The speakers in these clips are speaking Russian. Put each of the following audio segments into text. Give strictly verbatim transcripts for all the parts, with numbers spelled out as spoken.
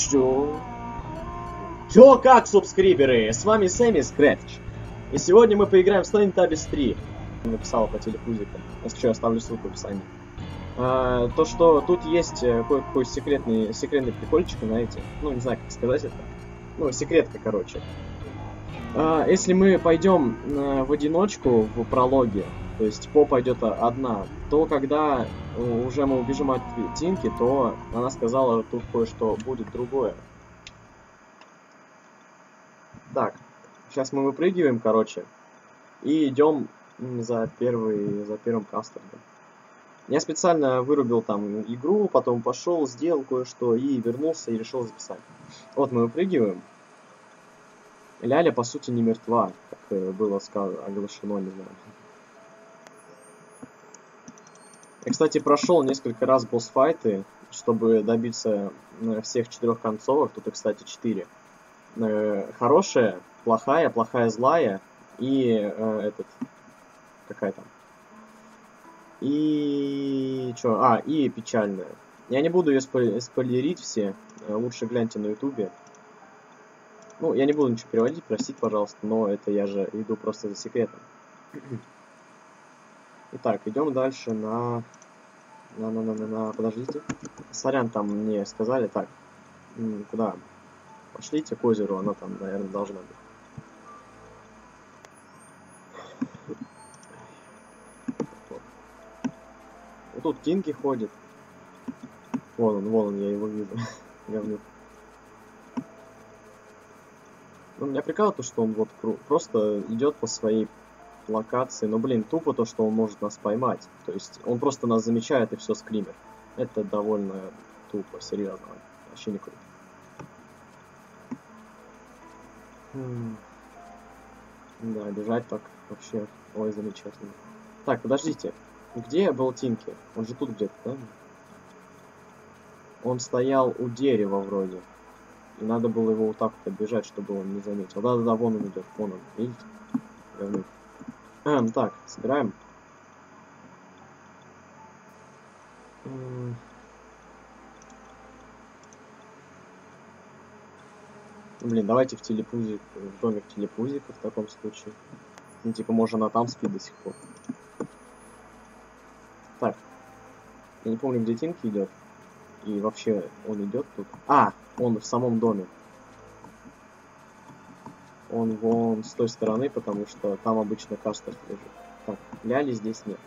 Чё? Чё как, субскриберы? С вами Сэмми Скретч. И сегодня мы поиграем в Slaney Tabis три. Написал по телепузикам. Если что, я оставлю ссылку в описании. А, то, что тут есть кое-какой секретный, секретный прикольчик, знаете. Ну, не знаю, как сказать это. Ну, секретка, короче. А, если мы пойдем а, в одиночку в прологе, то есть По пойдет одна, то когда уже мы убежим от Тинки, то она сказала, тут кое-что будет другое. Так, сейчас мы выпрыгиваем, короче, и идем за первый, за первым кастергом. Я специально вырубил там игру, потом пошел, сделал кое-что и вернулся и решил записать. Вот мы выпрыгиваем. Ляля, по сути, не мертва, как было сказано, оглашено, не знаю. Я, кстати, прошел несколько раз босс-файты, чтобы добиться всех четырех концовок. Тут, кстати, четыре. Хорошая, плохая, плохая, злая и э, этот, какая там. И что? А, и печальная. Я не буду ее спойлер спойлерить все. Лучше гляньте на ютубе. Ну, я не буду ничего переводить, простите, пожалуйста, но это я же иду просто за секретом. Итак, идем дальше на... На, на, на, на, на... Подождите. Сорян, там мне сказали. Так, куда? Пошлите к озеру, она там, наверное, должна быть. Вот. И тут Тинки ходит. Вон он, вон он, я его вижу. Говнюк. Ну, меня прикалывает то, что он вот просто идет по своей локации. Но, блин, тупо то, что он может нас поймать. То есть он просто нас замечает и все, скример. Это довольно тупо, серьезно. Вообще не круто. Хм. Да, бежать так вообще. Ой, замечательно. Так, подождите. Где был Тинки? Он же тут где-то, да? Он стоял у дерева вроде. И надо было его вот так вот оббежать, чтобы он не заметил. Да-да-да, вон он идет, вон он, видите? Эм, так, собираем. Блин, давайте в телепузик, в домик телепузика в таком случае. Ну, типа, может, она там спит до сих пор. Так. Я не помню, где Тинки идет. И вообще, он идет тут. А, он в самом доме. Он вон с той стороны, потому что там обычно кастер лежит. Так, Ляли здесь нет.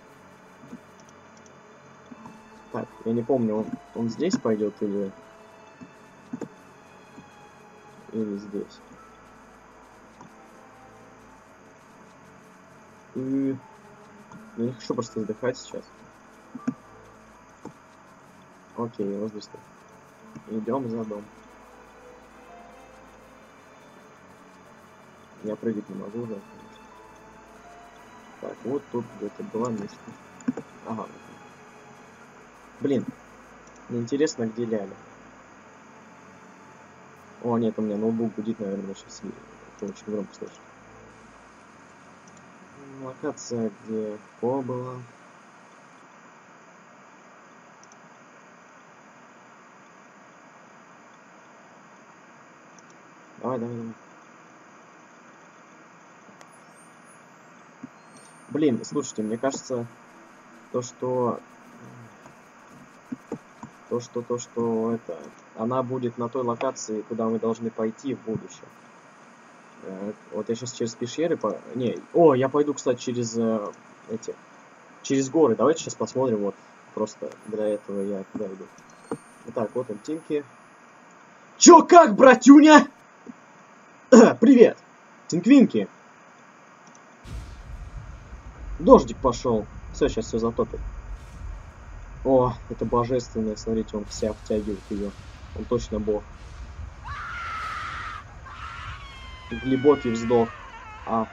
Так, я не помню, он, он здесь пойдет или... Или здесь. И... Я не хочу просто вздыхать сейчас. Окей, его здесь нет. Идем за дом. Я прыгать не могу уже. Так, вот тут где-то была место. Ага. Блин. Мне интересно, где Ляля. О, нет, у меня ноутбук гудит, наверное, сейчас. Это очень громко слышно. Локация, где По была. Давай, давай, давай. Блин, слушайте, мне кажется, то, что... То, что, то, что это... Она будет на той локации, куда мы должны пойти в будущем. Вот я сейчас через пещеры... По... Не, о, я пойду, кстати, через э, эти... Через горы. Давайте сейчас посмотрим, вот. Просто для этого я куда иду. Итак, вот он, Тинки. Чё, как, братюня? Привет! Тинквинки! Дождик пошел. Все, сейчас все затопит. О, это божественное. Смотрите, он вся втягивает ее. Он точно бог. Глубокий вздох. А.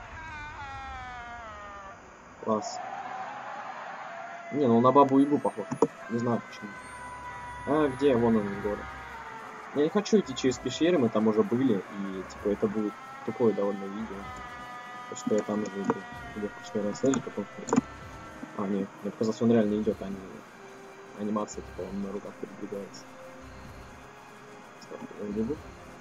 Класс. Не, ну на бабу Ягу похож. Не знаю почему. А, где? Вон он, город. Я не хочу идти через пещеры, мы там уже были. И, типа, это будет такое довольно видео. Потому что я там уже иду. Я хочу, наверное, смотреть, как он... А, нет, мне показалось, он реально идет, а не... Анимация, типа, он на руках передвигается. Я бегу.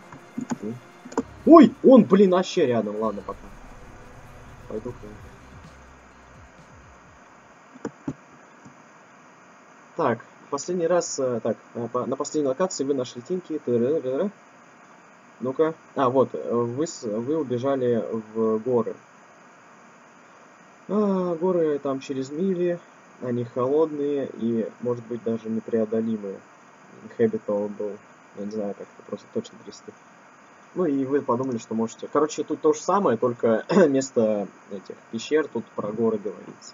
Ой, он, блин, вообще рядом. Ладно, пока. Пойду к нему. Так, последний раз, так, на последней локации вы нашли Тинки. Ну-ка. А, вот, вы, вы убежали в горы. А, горы там через мили, они холодные и, может быть, даже непреодолимые. Habitable, я не знаю, как это просто точно перевести. Ну и вы подумали, что можете... Короче, тут то же самое, только вместо этих пещер тут про горы говорится.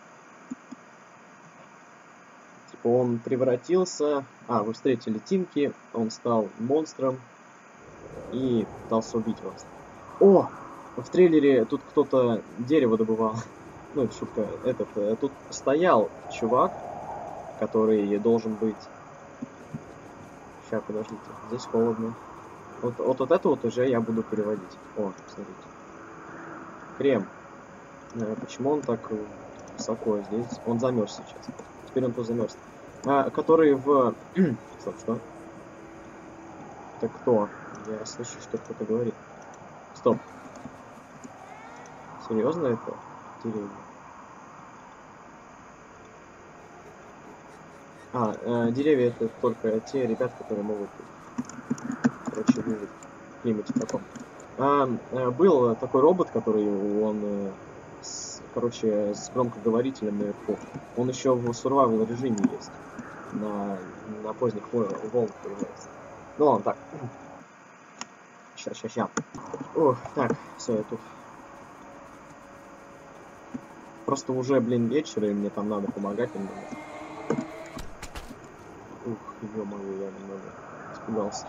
Типа он превратился... А, вы встретили Тинки, он стал монстром и пытался убить вас. О! В трейлере тут кто-то дерево добывал. Ну, это шутка. Этот, тут стоял чувак, который должен быть... Сейчас, подождите. Здесь холодно. Вот, вот, вот это вот уже я буду переводить. О, смотрите. Крем. Почему он так высоко здесь? Он замерз сейчас. Теперь он тут замерз. А, который в... Стоп, что? Это кто? Я слышу, что кто-то говорит. Стоп. Серьезно это? Деревья. А, э, деревья это только те ребят, которые могут, короче, выжить в климате таком. А, э, был такой робот, который он, э, с, короче, с громкоговорителем наверху. Он еще в survival режиме есть. На, на поздних волнах появляется. Ну ладно, так. Сейчас, сейчас, сейчас. Ох, так, все, я тут. Просто уже, блин, вечер, и мне там надо помогать немного. Ух, ё-моё, я немного испугался.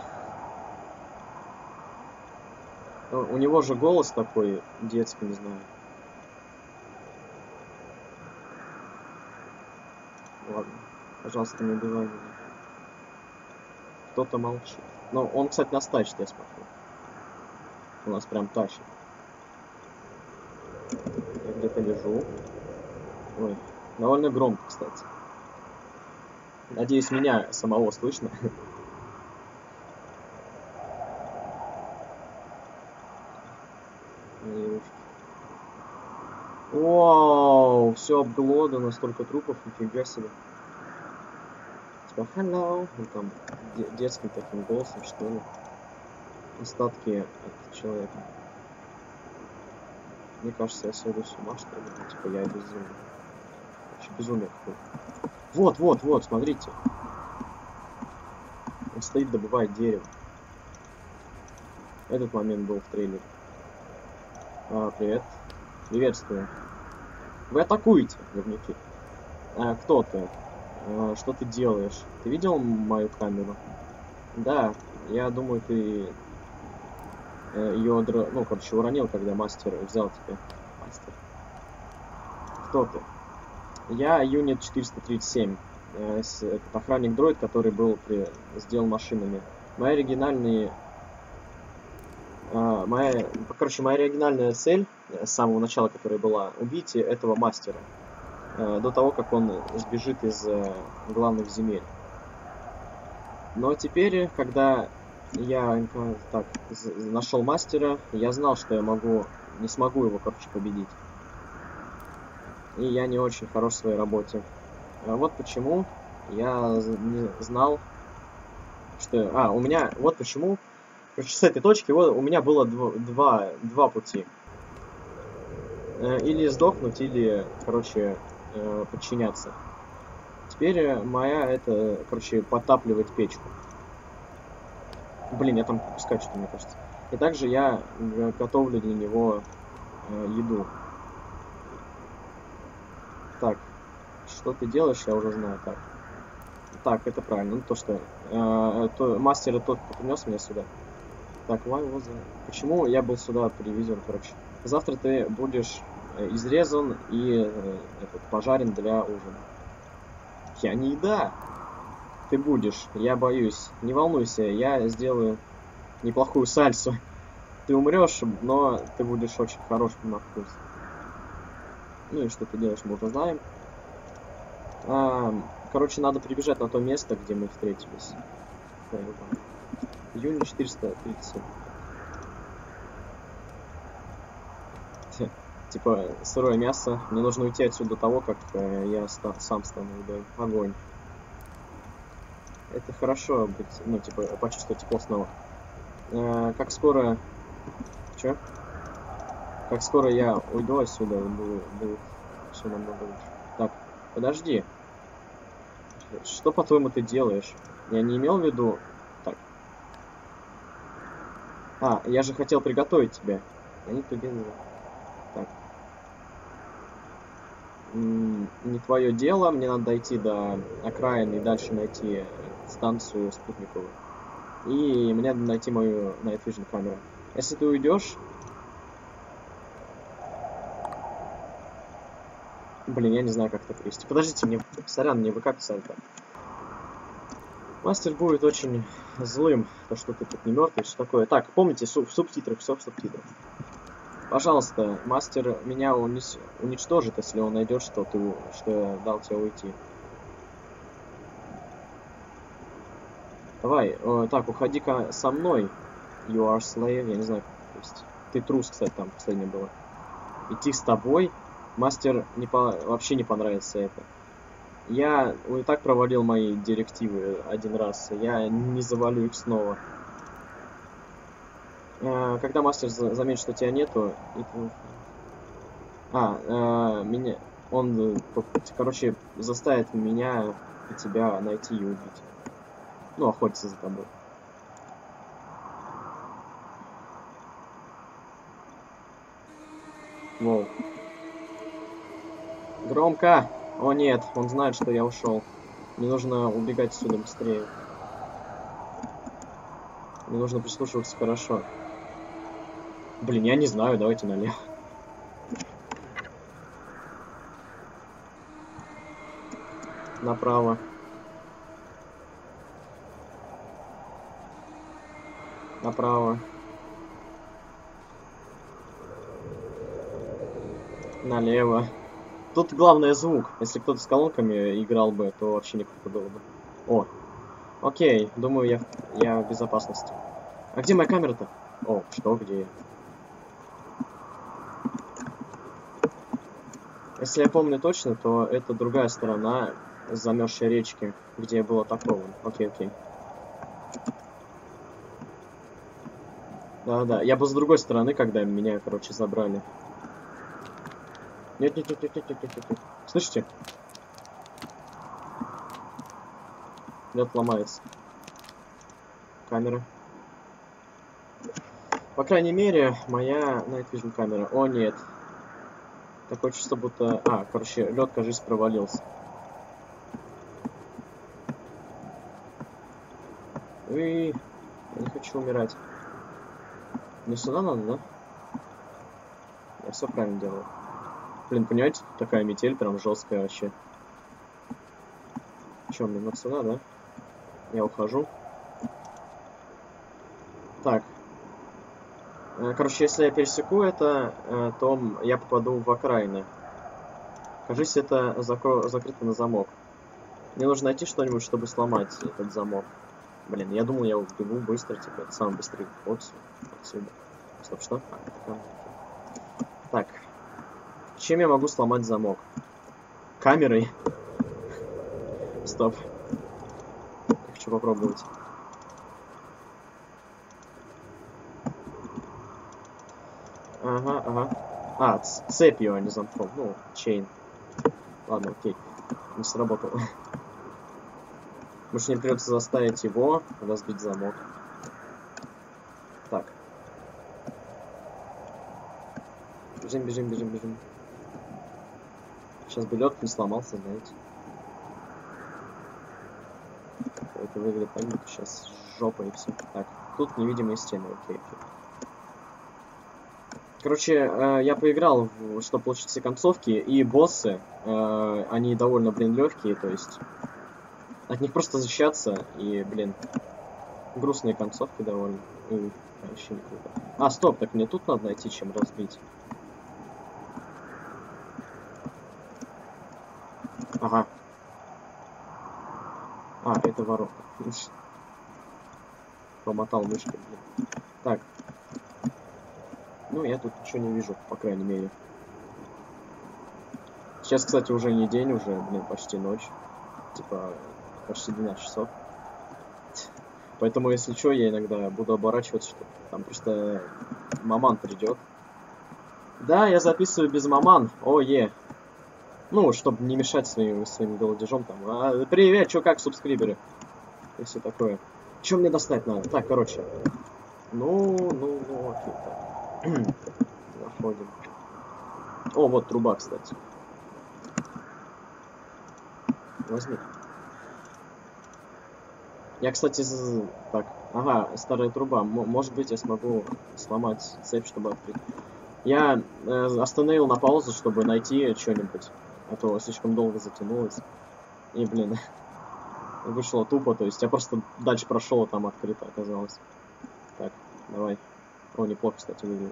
У него же голос такой детский, не знаю. Ладно, пожалуйста, не убивай меня. Кто-то молчит. Ну, он, кстати, нас тащит, я смотрю. У нас прям тащит. Я где-то лежу. Ой, довольно громко, кстати. Надеюсь, меня самого слышно. Вау, все обглодано, столько трупов, нифига себе. Типа, hello, ну, там детским таким голосом, что ли. Остатки от человека. Мне кажется, я сойду с ума, что ли. Типа, я безумный. Вообще безумие какое-то. Вот, вот, вот, смотрите. Он стоит, добывает дерево. Этот момент был в трейлере. А, привет. Приветствую. Вы атакуете, говнюки. А, кто ты? А, что ты делаешь? Ты видел мою камеру? Да, я думаю, ты ее, ну, короче, уронил, когда мастер взял тебя. Мастер. Кто ты? Я Юнит четыреста тридцать семь. Этот охранник-дроид, который был при... сделан машинами. Моя оригинальная... А, моя... Короче, моя оригинальная цель с самого начала, которая была, убить этого мастера. А, до того, как он сбежит из а, главных земель. Но теперь, когда я так нашел мастера, я знал, что я могу... Не смогу его, короче, победить. И я не очень хорош в своей работе. А вот почему я не знал, что... А, у меня... Вот почему... Короче, с этой точки вот, у меня было два, два пути. Или сдохнуть, или, короче, подчиняться. Теперь моя это, короче, подтапливать печку. Блин, я там пропускаю что-то, мне кажется. И также я готовлю для него еду. Так, что ты делаешь, я уже знаю. Так, так, это правильно. Ну, то, что э, то, мастер тот, кто принес меня сюда. Так, why почему я был сюда привезен, короче. Завтра ты будешь изрезан и э, этот, пожарен для ужина. Я не еда. Ты будешь, я боюсь. Не волнуйся, я сделаю неплохую сальсу. Ты умрешь, но ты будешь очень хорош на вкус. Ну и что ты делаешь, мы уже знаем. А, короче, надо прибежать на то место, где мы встретились. Июня четыреста тридцать. Типа, сырое мясо. Мне нужно уйти отсюда до того, как э, я ста сам стану едой. Огонь. Это хорошо быть, ну, типа, почувствовать тепло снова. Э, как скоро... Чё? Как скоро я уйду отсюда, будет, будет все намного лучше. Так, подожди. Что, по-твоему, ты делаешь? Я не имел в виду... Так. А, я же хотел приготовить тебя. Я не то делаю. Так. М-м, не твое дело. Мне надо дойти до окраины и дальше найти станцию спутниковую. И мне надо найти мою Night Vision камеру. Если ты уйдешь... Блин, я не знаю, как это привести. Подождите, мне... Сорян, мне ВК писали так. Мастер будет очень злым, то что ты тут не мертвый, все такое. Так, помните, суб в субтитрах, все в субтитрах. Пожалуйста, мастер меня унес... уничтожит, если он найдет, что ты, что я дал тебе уйти. Давай, э, так, уходи-ка со мной. You are slave, я не знаю, то есть. Ты трус, кстати, там последнее было. Идти с тобой. Мастер не по... вообще не понравится это. Я и так провалил мои директивы один раз. Я не завалю их снова. Э, когда мастер за заметит, что тебя нету... И... А, э, меня... Он, короче, заставит меня и тебя найти и убить. Ну, охотиться за тобой. Воу. Громко! О нет, он знает, что я ушел. Мне нужно убегать отсюда быстрее. Мне нужно прислушиваться хорошо. Блин, я не знаю, давайте налево. Направо. Направо. Налево. Тут главное звук. Если кто-то с колонками играл бы, то вообще не круто было бы. О. Окей, думаю, я, я в безопасности. А где моя камера-то? О, что, где я? Если я помню точно, то это другая сторона замерзшей речки, где я был атакован. Окей, окей. Да-да, я был с другой стороны, когда меня, короче, забрали. Нет, нет, нет, нет, нет, нет, нет, нет. Слышите? Лед ломается. Камера. По крайней мере, моя Night Vision камера. О, нет. Такое чувство, будто... А, короче, лед, кажется, провалился. И... Я не хочу умирать. Мне сюда надо, да? Я все правильно делаю. Блин, понимаете, такая метель прям жесткая вообще. Че, мне надо сюда, да? Я ухожу. Так. Короче, если я пересеку это, то я попаду в окраины. Кажется, это закро... закрыто на замок. Мне нужно найти что-нибудь, чтобы сломать этот замок. Блин, я думал, я убегу быстро, типа, это самый быстрый ход отсюда. Стоп, что? А, так. Чем я могу сломать замок? Камерой? Стоп. Я хочу попробовать. Ага, ага. А, цепью, а не замком. Ну, чейн. Ладно, окей. Не сработало. Может, мне придется заставить его разбить замок. Так. Бежим, бежим, бежим, бежим. Сейчас бы лед не сломался, знаете. Это выглядит так, будто сейчас жопа и все. Так, тут невидимые стены, окей, окей. Короче, э, я поиграл, в, чтобы получить все концовки, и боссы, э, они довольно, блин, легкие, то есть от них просто защищаться, и, блин, грустные концовки довольно. И, вообще не круто. А, стоп, так мне тут надо найти, чем разбить. Ага. А, это ворота. помотал мышкой, блин. Так. Ну, я тут ничего не вижу, по крайней мере. Сейчас, кстати, уже не день, уже, блин, почти ночь. Типа, почти двенадцать часов. Поэтому, если что, я иногда буду оборачиваться, что там просто маман придет. Да, я записываю без маман. О, е. Ну, чтобы не мешать своим, своим голодежом там. А, привет, чё, как, субскриберы? И все такое. Чё мне достать надо? Так, короче. Ну, ну, ну, окей, так. Заходим. О, вот труба, кстати. Возьми. Я, кстати, з... так. Ага, старая труба. М может быть, я смогу сломать цепь, чтобы открыть. Я э, остановил на паузу, чтобы найти что-нибудь. А то слишком долго затянулось. И, блин, вышло тупо. То есть я просто дальше прошел, а там открыто оказалось. Так, давай. О, неплохо, кстати, выглядит.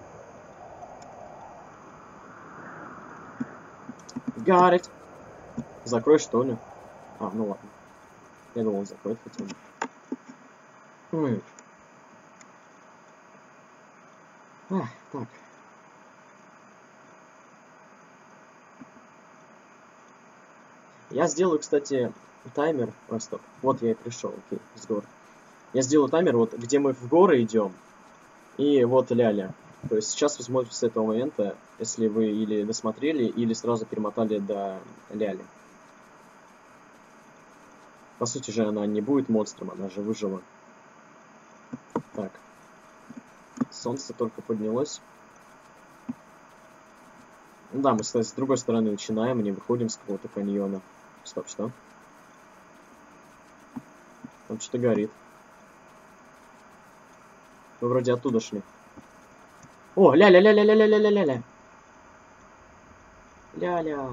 Got it. Закрой, что ли? А, ну ладно. Я думал, закроет хотя бы. Ой. А, так. Я сделаю, кстати, таймер. Ой, стоп. Вот я и пришел, окей, с гор. Я сделаю таймер, вот где мы в горы идем. И вот ляля. То есть сейчас вы смотрите с этого момента, если вы или досмотрели, или сразу перемотали до ляли. По сути же она не будет монстром, она же выжила. Так. Солнце только поднялось. Да, мы, кстати, с другой стороны начинаем, не выходим с какого-то каньона. Стоп, что? Там что-то горит. Мы вроде оттуда шли. О, ля-ля-ля-ля-ля-ля-ля-ля-ля-ля. Ля-ля.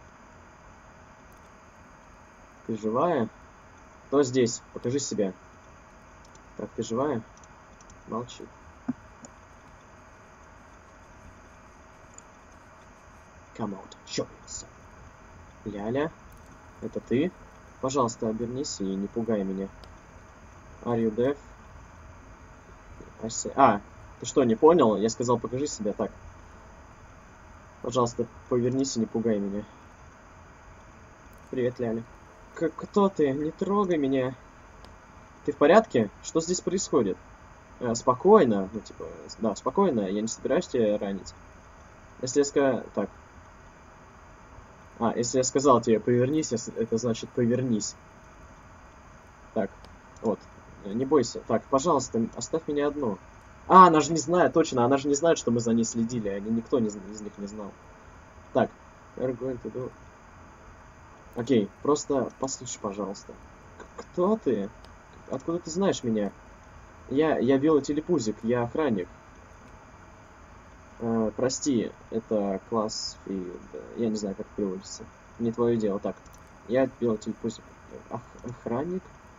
Ты живая? Кто здесь? Покажи себя. Так, ты живая? Молчи. Come out, show yourself. Ляля, это ты? Пожалуйста, обернись и не пугай меня. Are you deaf? I say... А, ты что, не понял? Я сказал, покажи себя так. Пожалуйста, повернись и не пугай меня. Привет, Ляля. К кто ты? Не трогай меня. Ты в порядке? Что здесь происходит? Э, спокойно. Ну, типа, да, спокойно. Я не собираюсь тебя ранить. Если я скажу... Так. А, если я сказал тебе повернись, это значит повернись. Так, вот. Не бойся. Так, пожалуйста, оставь меня одну. А, она же не знает, точно, она же не знает, что мы за ней следили. Они, никто не, из них не знал. Так. We're going to do... Окей, просто послушай, пожалуйста. Кто ты? Откуда ты знаешь меня? Я, я велотелепузик, я охранник. Э, прости, это класс и... Я не знаю, как переводится. Не твое дело. Так, я велотелепузик. Ох, охранник?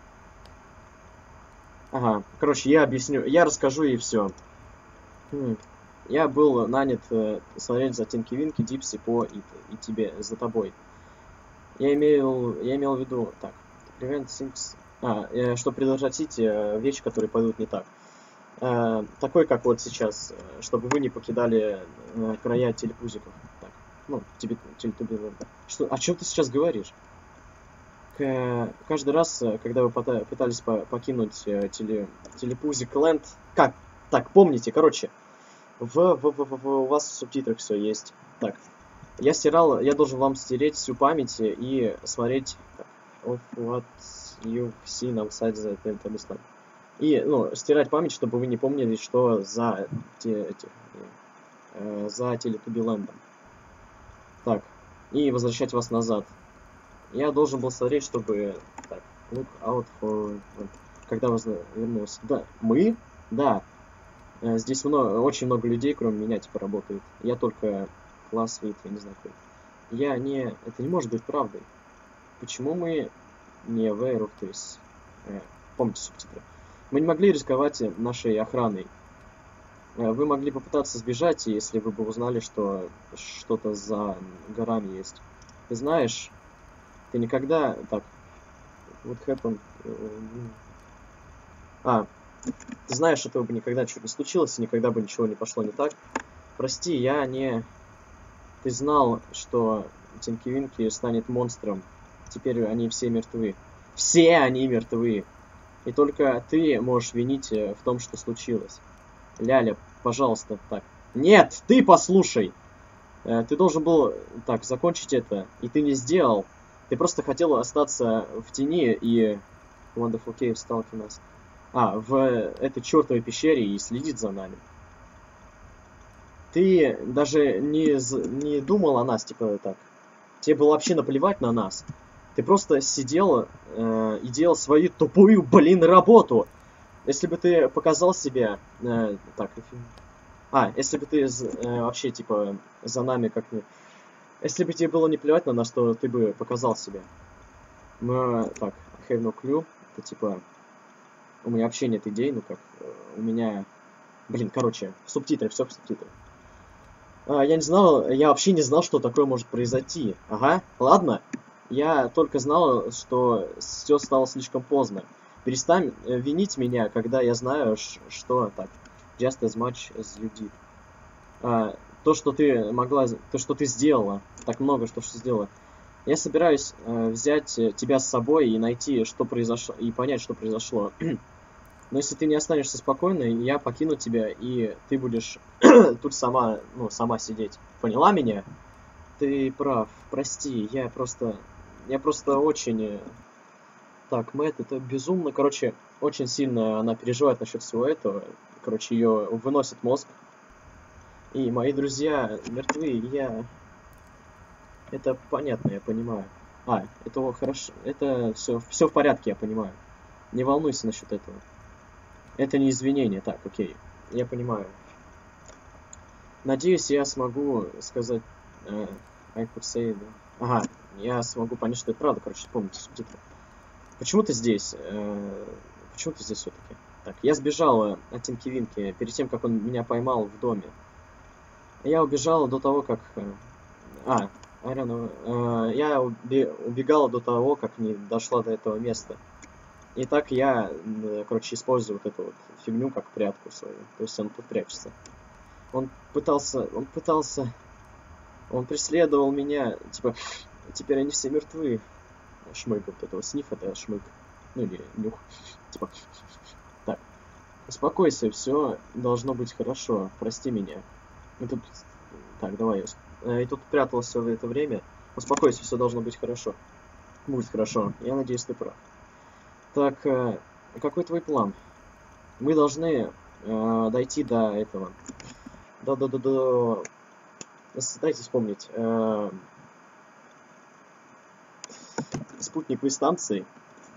Ага, короче, я объясню. Я расскажу и все. Хм. Я был нанят э, смотреть за Тинки Винки, Дипси, по и, и тебе, за тобой. Я имел, я имел в виду, так, prevent things, а, э, чтобы предотвратить э, вещи, которые пойдут не так. Э, такой, как вот сейчас, э, чтобы вы не покидали э, края телепузиков. Так, ну, тебе, телетуберов. Что, о чем ты сейчас говоришь? К, каждый раз, когда вы пытались по покинуть э, теле, телепузик ленд, как? Так, помните, короче, в, в, в, в, у вас в субтитрах все есть. Так. Я стирал, я должен вам стереть всю память и смотреть of what you've seen outside the internet. И, ну, стирать память, чтобы вы не помнили, что за, те, эти, э, за Телетубилендом. Так, и возвращать вас назад. Я должен был смотреть, чтобы... Так, look out for... Когда вас вернулся. Да, мы? Да. Э, здесь много, очень много людей, кроме меня, типа, работает. Я только... Класс вид, я не знаю какой. Я не... Это не может быть правдой. Почему мы не aware of this? Э, помните субтитры. Мы не могли рисковать нашей охраной. Э, вы могли попытаться сбежать, если вы бы узнали, что что-то за горами есть. Ты знаешь, ты никогда... Так. What happened? А. Ты знаешь, этого бы никогда ничего не случилось, и никогда бы ничего не пошло не так. Прости, я не... Ты знал, что Тинки Винки станет монстром. Теперь они все мертвы. Все они мертвы. И только ты можешь винить в том, что случилось. Ляля, пожалуйста, так. Нет, ты послушай! Ты должен был, так, закончить это, и ты не сделал. Ты просто хотел остаться в тени и... Wonderful Cave stalking us. А, в этой чертовой пещере и следить за нами. Ты даже не, не думал о нас, типа, так. Тебе было вообще наплевать на нас. Ты просто сидел э, и делал свою тупую, блин, работу. Если бы ты показал себя... Э, так, а, если бы ты э, вообще, типа, за нами как-нибудь... Если бы тебе было не плевать на нас, то ты бы показал себя. Мы... Так, I have no clue. Это, типа... У меня вообще нет идей, ну как... У меня... Блин, короче, субтитры, все в субтитрах. А, я не знал, я вообще не знал, что такое может произойти. Ага, ладно. Я только знал, что все стало слишком поздно. Перестань винить меня, когда я знаю, что... Так, just as much as you did. А, то, что ты могла... То, что ты сделала. Так много, что, что сделала. Я собираюсь э, взять тебя с собой и найти, что произошло... И понять, что произошло. Но если ты не останешься спокойной, я покину тебя, и ты будешь тут сама, ну, сама сидеть. Поняла меня? Ты прав. Прости, я просто... Я просто очень... Так, Мэтт, это безумно. Короче, очень сильно она переживает насчет всего этого. Короче, ее выносит мозг. И мои друзья мертвы, и я... Это понятно, я понимаю. А, это хорошо. Это все, все в порядке, я понимаю. Не волнуйся насчет этого. Это не извинение. Так, окей. Я понимаю. Надеюсь, я смогу сказать... Uh, I could say... Ага, я смогу понять, что это правда. Короче, помните субтитры. Почему ты здесь? Uh, почему ты здесь все-таки? Так, я сбежал от Тинки Винки перед тем, как он меня поймал в доме. Я убежал до того, как... А, I don't know. Uh, я убегал до того, как не дошла до этого места. И так я, короче, использую вот эту вот фигню как прятку свою. То есть он тут прячется. Он пытался, он пытался, он преследовал меня, типа, теперь они все мертвы. Шмык вот этого сниф, это шмык. Ну или нюх. Типа, так. Успокойся, все должно быть хорошо. Прости меня. И тут, так, давай. И тут пряталось все это время. Успокойся, все должно быть хорошо. Будет хорошо. Я надеюсь, ты прав. Так, э, какой твой план? Мы должны э, дойти до этого. До, до, до, до... Дайте вспомнить. Э, спутниковой станции.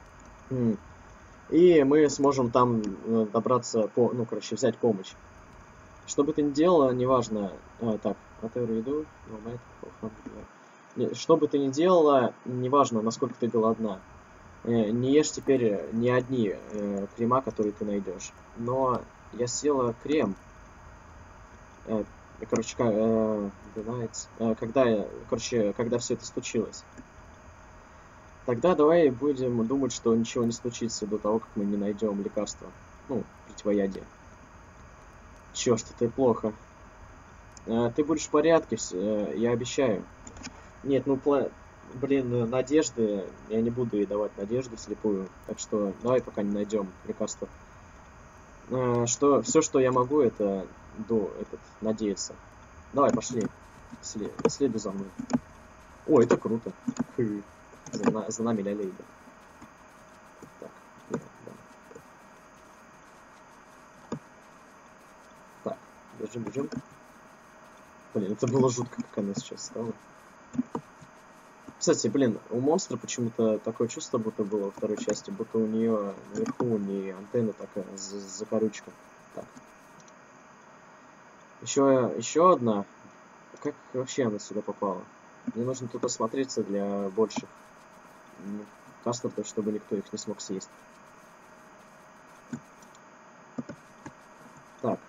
И мы сможем там добраться, по, ну, короче, взять помощь. Что бы ты ни делала, неважно... А, так, whatever you do, no matter how... Что бы ты ни делала, неважно, насколько ты голодна. Не ешь теперь ни одни э, крема, которые ты найдешь. Но я съела крем. Э, короче, э, э, когда, короче, когда все это случилось. Тогда давай будем думать, что ничего не случится до того, как мы не найдем лекарства. Ну, противоядие. Черт, это плохо. Э, ты будешь в порядке, э, я обещаю. Нет, ну, пла... Блин, надежды, я не буду ей давать надежду слепую, так что давай пока не найдем лекарства. Э, что, все, что я могу, это до, этот, надеяться. Давай, пошли. След, следуй за мной. О, это круто. Фу. За, за нами ля-ля идет. Так, нет, да. Так, бежим, бежим. Блин, это было жутко, как она сейчас стала. Кстати, блин, у монстра почему-то такое чувство будто было во второй части, будто у нее наверху не антенна такая, закорючка. Так. Еще, еще одна. Как вообще она сюда попала? Мне нужно тут осмотреться для больших кастов, чтобы никто их не смог съесть. Так.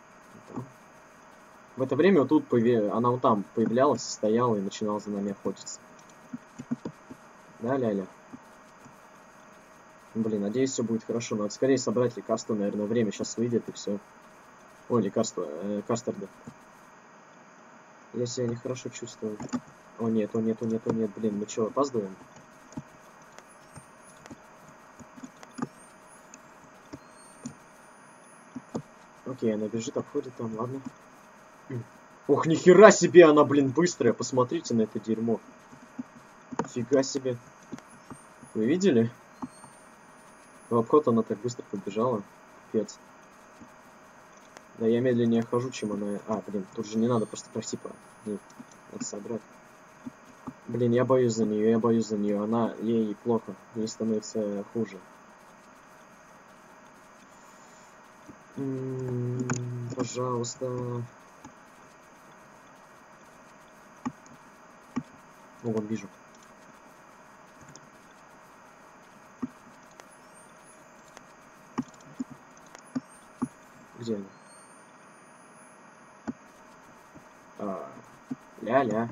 В это время вот тут появ... она вот там появлялась, стояла и начинала за нами охотиться. Да, Ляля? Блин, надеюсь, все будет хорошо. Надо скорее собрать лекарства, наверное, время сейчас выйдет и все. Ой, лекарства, э, кастарды. Я себя нехорошо чувствую. О нет, о нет, о нет, о нет, блин, мы что, опаздываем? Окей, она бежит, обходит там, ладно. Ох, нихера себе она, блин, быстрая. Посмотрите на это дерьмо. Фига себе. Вы видели? В обход она так быстро побежала. Пипец. Да я медленнее хожу, чем она... А, блин, тут же не надо просто пройти по... Нет, надо собрать. Блин, я боюсь за нее, я боюсь за нее. Она... Ей плохо. Ей становится хуже. М-м-м, пожалуйста. О, вон вижу. Где она? А, ля-ля.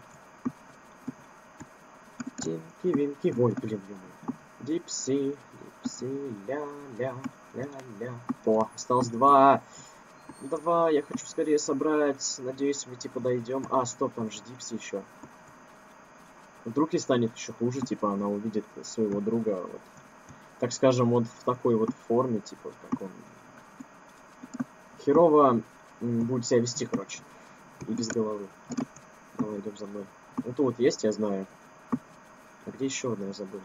Тинки-винки. Ой, блин, блин. Дипси, дипси, ля-ля, ля-ля. О, осталось два. Давай, я хочу скорее собрать. Надеюсь, мы типа дойдем. А, стоп, там же Дипси еще. Вдруг ей станет еще хуже, типа она увидит своего друга, вот, так скажем, вот в такой вот форме, типа, как он херово будет себя вести, короче, и без головы. Давай, идем за мной. Вот тут вот есть, я знаю. А где еще одна, я забыл.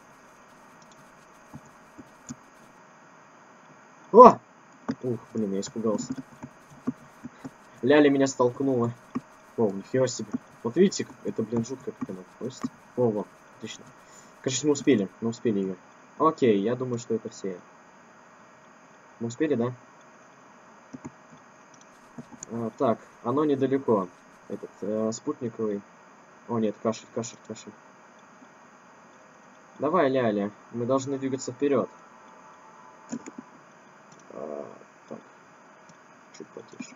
О! Ух, блин, я испугался. Ляля меня столкнула. О, нихера себе. Вот видите, это, блин, жутко, как она относится. О, вот, отлично. Кажется, мы успели, мы успели ее. Окей, я думаю, что это все. Мы успели, да? А, так, оно недалеко. Этот, э, спутниковый. О, нет, кашель, кашель, кашель. Давай, Ляля, мы должны двигаться вперед. А, так, чуть потише.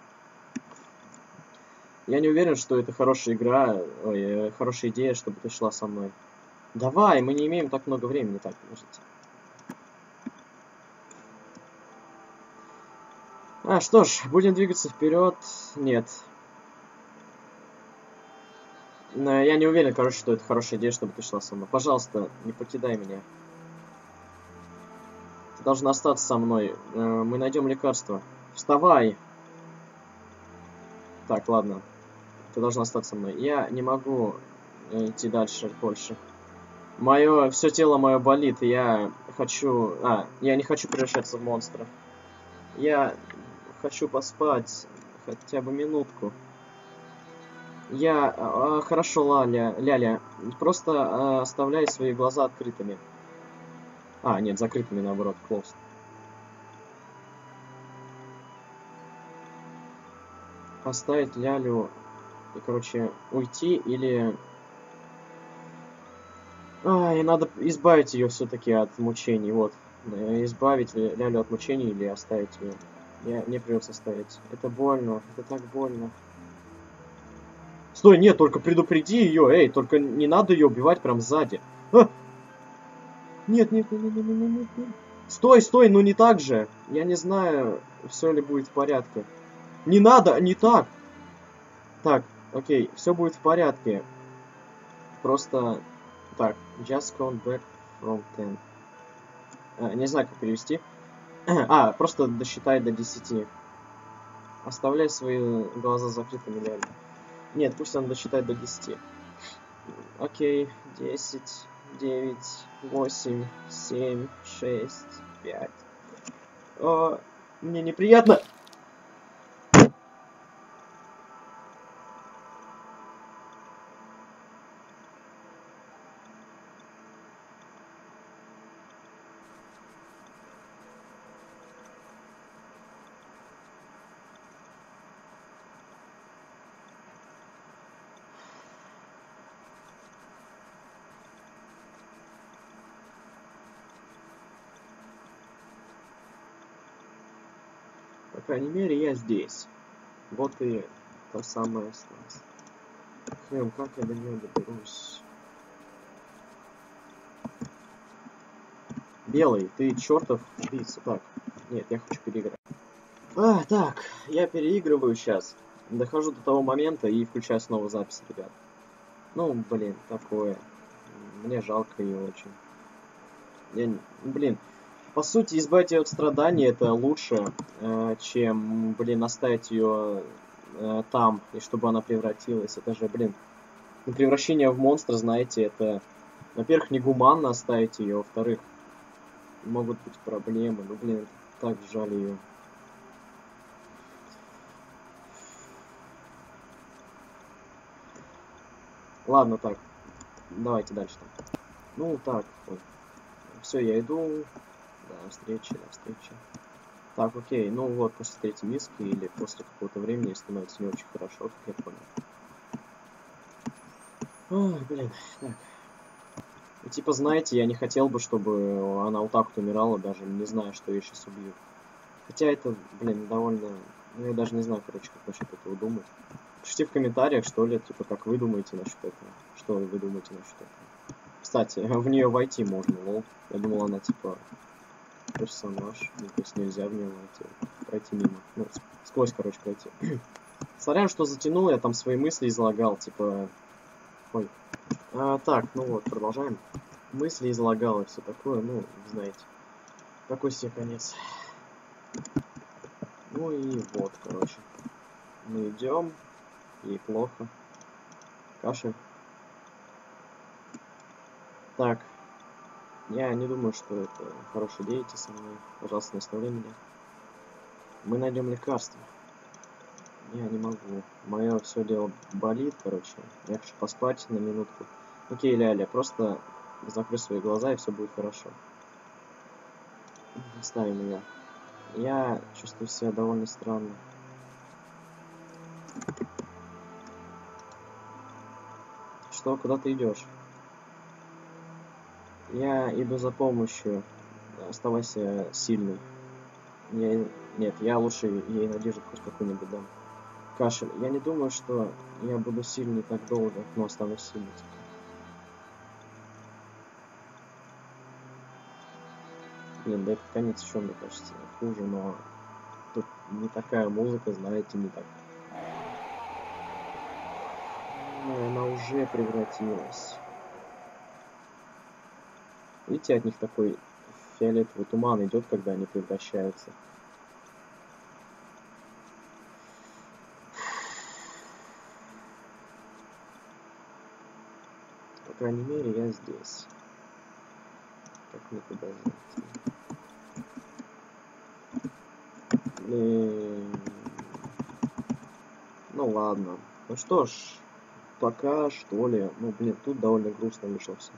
Я не уверен, что это хорошая игра, ой, хорошая идея, чтобы ты шла со мной. Давай, мы не имеем так много времени, так, подождите. А, что ж, будем двигаться вперед. Нет. Но я не уверен, короче, что это хорошая идея, чтобы ты шла со мной. Пожалуйста, не покидай меня. Ты должна остаться со мной. Мы найдем лекарство. Вставай! Так, ладно. Ты должна остаться со мной. Я не могу идти дальше больше. Мое, все тело мое болит, и я хочу... А, я не хочу превращаться в монстра. Я хочу поспать хотя бы минутку. Я... А, хорошо, Ляля, Ляля, просто а, оставляй свои глаза открытыми. А, нет, закрытыми, наоборот, closed. Поставить Лялю... И, короче, уйти или... А, и надо избавить ее все-таки от мучений, вот. Избавить Лялю от мучений или оставить ее. Я, мне придется оставить. Это больно, это так больно. Стой, нет, только предупреди ее, эй, только не надо ее убивать прям сзади. А! Нет, нет, нет, нет, нет, нет, нет, нет. Стой, стой, ну не так же. Я не знаю, все ли будет в порядке. Не надо, не так. Так, окей, все будет в порядке. Просто... Так, just count back from ten. А, не знаю, как перевести. А, просто досчитай до десяти. Оставляй свои глаза закрытыми, реально. Нет, пусть он досчитает до десяти. Окей, десять, девять, восемь, семь, шесть, пять. О, мне неприятно. По крайней мере, я здесь. Вот и та самая слазь. Хрен, как я до нее доберусь? Белый, ты чертов убийца. Так, нет, я хочу переиграть. А, так, я переигрываю сейчас. Дохожу до того момента и включаю снова запись, ребят. Ну, блин, такое. Мне жалко ее очень. Я, блин, по сути, избавить ее от страданий это лучше, э, чем, блин, оставить ее э, там, и чтобы она превратилась. Это же, блин, ну, превращение в монстра, знаете, это, во-первых, негуманно оставить ее, во-вторых, могут быть проблемы. Ну, блин, так жаль ее. Ладно, так, давайте дальше. Там. Ну, так, вот. Все, я иду. До встречи, до встречи. Так, окей, ну вот, после третьей миски или после какого-то времени становится не очень хорошо, как я понял. Ой, блин, так. И, типа, знаете, я не хотел бы, чтобы она вот так вот умирала, даже не знаю, что ее сейчас убьют. Хотя это, блин, довольно... Ну, я даже не знаю, короче, как насчет этого думать. Пишите в комментариях, что ли, типа, как вы думаете насчет этого. Что вы думаете насчет этого. Кстати, в нее войти можно, лол. Я думал, она, типа, персонаж. Ну, то есть нельзя в нее войти. Пройти мимо. Ну, сквозь, короче, пройти. Сорян, что затянул, я там свои мысли излагал, типа... Ой. А, так, ну вот, продолжаем. Мысли излагал и все такое, ну, знаете. Какой себе конец. Ну и вот, короче. Мы идем, и плохо. Кашель. Так. Я не думаю, что это хорошая идея идти со мной. Пожалуйста, не оставляй меня. Мы найдем лекарство. Я не могу. Мое все дело болит, короче. Я хочу поспать на минутку. Окей, Ляля, просто закрой свои глаза, и все будет хорошо. Оставим меня. Я чувствую себя довольно странно. Что, куда ты идешь? Я иду за помощью. Оставайся сильной. Я... Нет, я лучше ей надежду хоть какую-нибудь дам. Кашель. Я не думаю, что я буду сильный так долго, но останусь сильным. Блин, да этот конец еще, мне кажется, хуже, но тут не такая музыка, знаете, не так. Но она уже превратилась. Видите, от них такой фиолетовый туман идет, когда они превращаются. По крайней мере, я здесь. Как мне туда зайти? И... Ну ладно. Ну что ж, пока что ли. Ну блин, тут довольно грустно вышло все.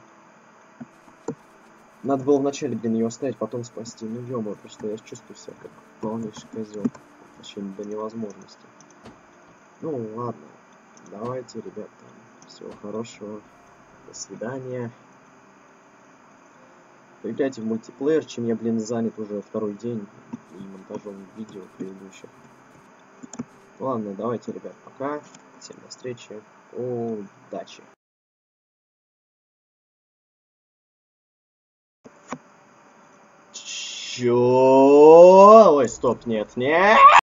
Надо было вначале, блин, ее оставить, потом спасти. Ну ё-моё, просто я чувствую себя как полнейший козел. Вообще до невозможности. Ну ладно. Давайте, ребята. Всего хорошего. До свидания. Поиграйте в мультиплеер, чем я, блин, занят уже второй день и монтажом видео предыдущих. Ладно, давайте, ребят, пока. Всем до встречи. Удачи. Чё? Ой, стоп, нет, нет.